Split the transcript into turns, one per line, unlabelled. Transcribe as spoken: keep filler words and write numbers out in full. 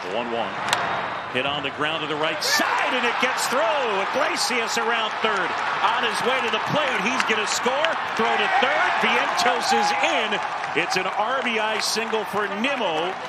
one one. Hit on the ground to the right side, and it gets through. Iglesias around third. On his way to the plate. He's going to score. Throw to third. Vientos is in. It's an R B I single for Nimmo.